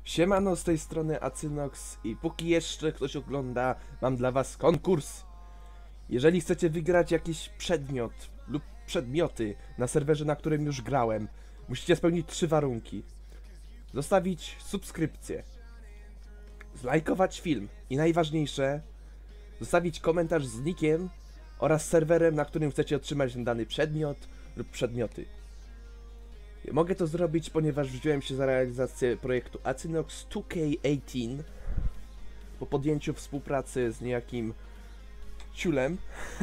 Siemano, z tej strony Acynox i póki jeszcze ktoś ogląda, mam dla was konkurs. Jeżeli chcecie wygrać jakiś przedmiot lub przedmioty na serwerze, na którym już grałem, musicie spełnić 3 warunki. Zostawić subskrypcję, zlajkować film i najważniejsze, zostawić komentarz z nickiem oraz serwerem, na którym chcecie otrzymać dany przedmiot lub przedmioty. Mogę to zrobić, ponieważ wziąłem się za realizację projektu Acynox 2K18 po podjęciu współpracy z niejakim ciulem.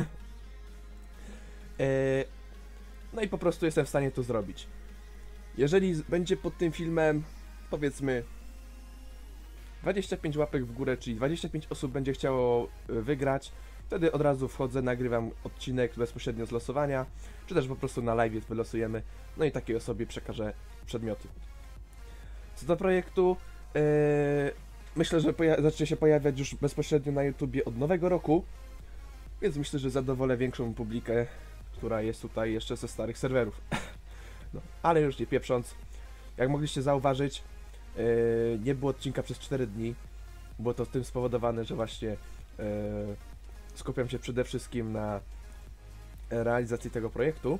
No i po prostu jestem w stanie to zrobić. Jeżeli będzie pod tym filmem, powiedzmy, 25 łapek w górę, czyli 25 osób będzie chciało wygrać, wtedy od razu wchodzę, nagrywam odcinek bezpośrednio z losowania, czy też po prostu na live wylosujemy, no i takiej osobie przekażę przedmioty. Co do projektu, myślę, że zacznie się pojawiać już bezpośrednio na YouTubie od nowego roku, więc myślę, że zadowolę większą publikę, która jest tutaj jeszcze ze starych serwerów. No, ale już nie pieprząc, jak mogliście zauważyć, nie było odcinka przez 4 dni. Było to tym spowodowane, że właśnie skupiam się przede wszystkim na realizacji tego projektu.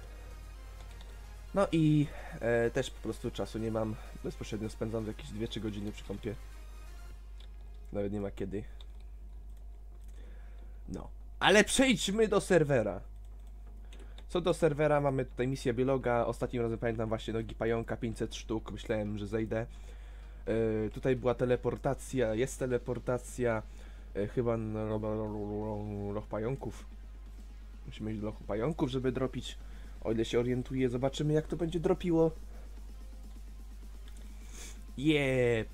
No i też po prostu czasu nie mam. Bezpośrednio spędzam jakieś 2-3 godziny przy kompie. Nawet nie ma kiedy. No, ale przejdźmy do serwera. Co do serwera, mamy tutaj misję biologa. Ostatnim razem pamiętam właśnie nogi pająka, 500 sztuk. Myślałem, że zejdę. Tutaj była teleportacja, jest teleportacja. Chyba na loch pająków. Musimy iść do lochu pająków, żeby dropić. O ile się orientuję, zobaczymy jak to będzie dropiło. Jep.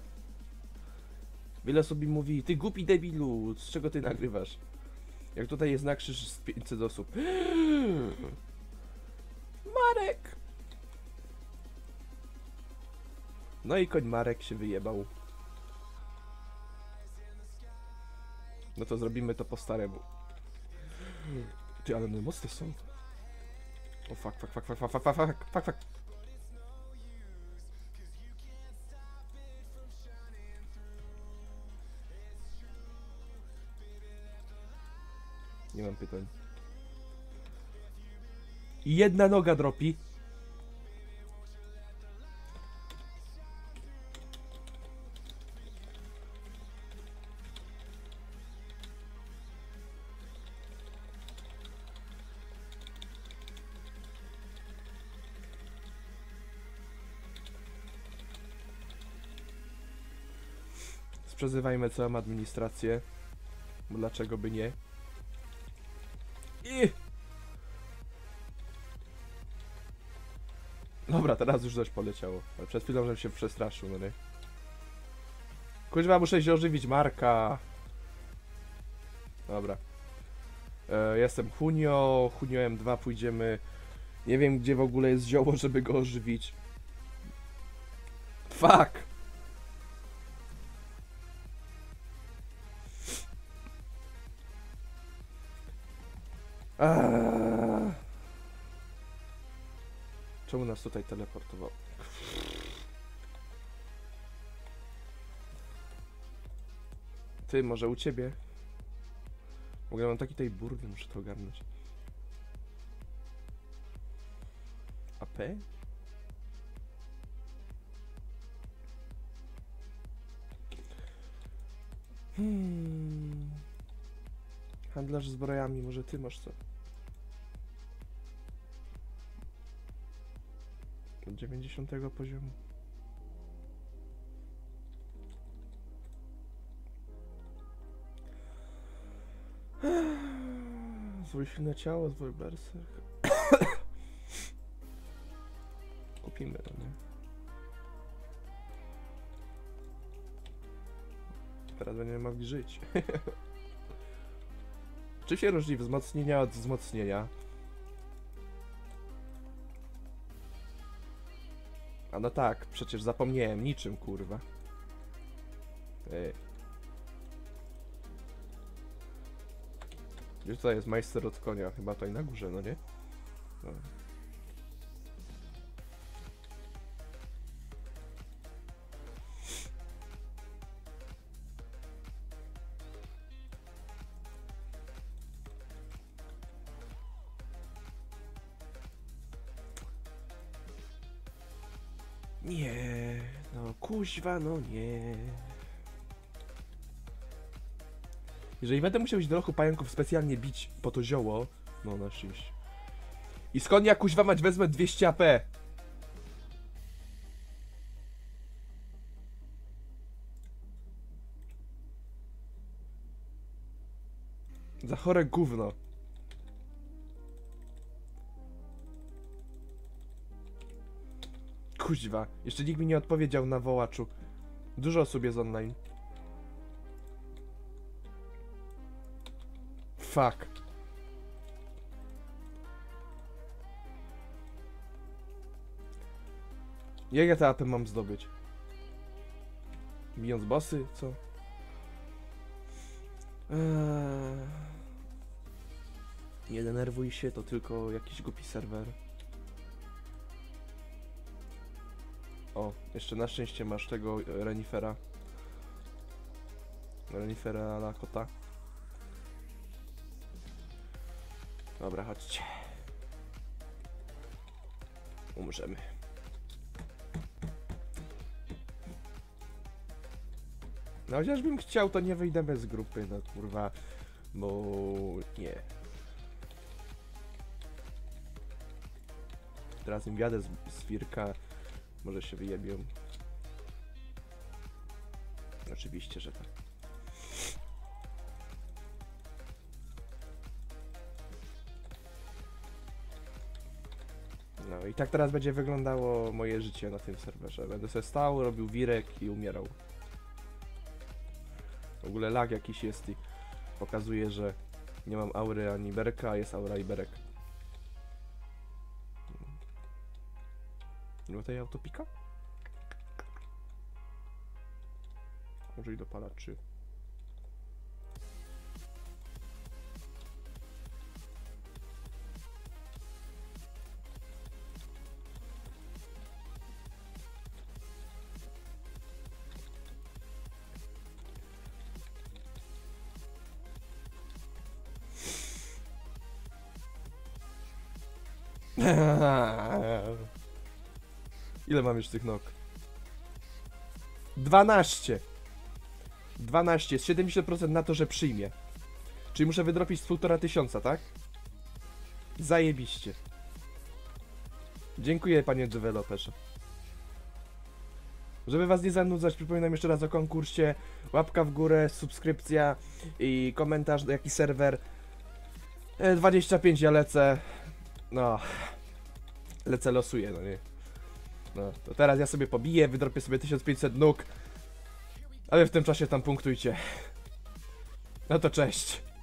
Wiele osób mi mówi, ty głupi debilu, z czego ty nagrywasz? Jak tutaj jest na krzyż z 500 osób. Marek! No i koń Marek się wyjebał. No to zrobimy to po staremu. Ty, ale one mocne są. O fuck. Nie mam pytań. I jedna noga dropi. Sprzezywajmy całą administrację. Bo dlaczego by nie? Dobra, teraz już coś poleciało. Ale przed chwilą, żebym się przestraszył, no nie? Kuźwa, muszę się ożywić Marka. Dobra. Jestem Hunio. Hunio M2 pójdziemy. Nie wiem, gdzie w ogóle jest zioło, żeby go ożywić. Fuck! Czemu nas tutaj teleportowało? Ty, może u ciebie? W ogóle mam taki tutaj burdy, muszę to ogarnąć. AP? Handlarz zbrojami, może ty masz co? Do 90 poziomu. Zwój silne ciało, zwój berserk. Kupimy to, nie? Teraz będziemy mogli żyć. Czy się różni wzmocnienia od wzmocnienia? A no tak, przecież zapomniałem niczym, kurwa. Gdzie tutaj jest majster od konia? Chyba tutaj na górze, no nie? No. Nie, no kuźwa, no nie. Jeżeli będę musiał iść do lochu pająków specjalnie bić po to zioło, no na szczęście. I skąd ja kuźwa mać wezmę 200 AP? Za chore gówno. Kuźwa, jeszcze nikt mi nie odpowiedział na wołaczu. Dużo osób jest online. Fuck. Jak ja te apy mam zdobyć? Bijąc bossy? Co? Nie denerwuj się, to tylko jakiś głupi serwer. O, jeszcze na szczęście masz tego renifera. Renifera na kota. Dobra, chodźcie. Umrzemy. No chociażbym chciał, to nie wyjdę bez grupy, no kurwa. Bo nie. Teraz im wiadę z Wirka. Może się wyjebią. Oczywiście, że tak. No i tak teraz będzie wyglądało moje życie na tym serwerze. Będę sobie stał, robił wirek i umierał. W ogóle lag jakiś jest i pokazuje, że nie mam aury ani berka, a jest aura i berek. Nie ma tej autopika? Może i dopalaczy. Ile mam już tych nóg? 12. 12. Jest 70% na to, że przyjmie. Czyli muszę wydropić z 1500, tak? Zajebiście. Dziękuję, panie deweloperze. Żeby was nie zanudzać, przypominam jeszcze raz o konkursie. Łapka w górę, subskrypcja i komentarz do jaki serwer. 25 ja lecę. No. Lecę, losuję, no nie. No, to teraz ja sobie pobiję, wydropię sobie 1500 nóg. A wy w tym czasie tam punktujcie. No to cześć.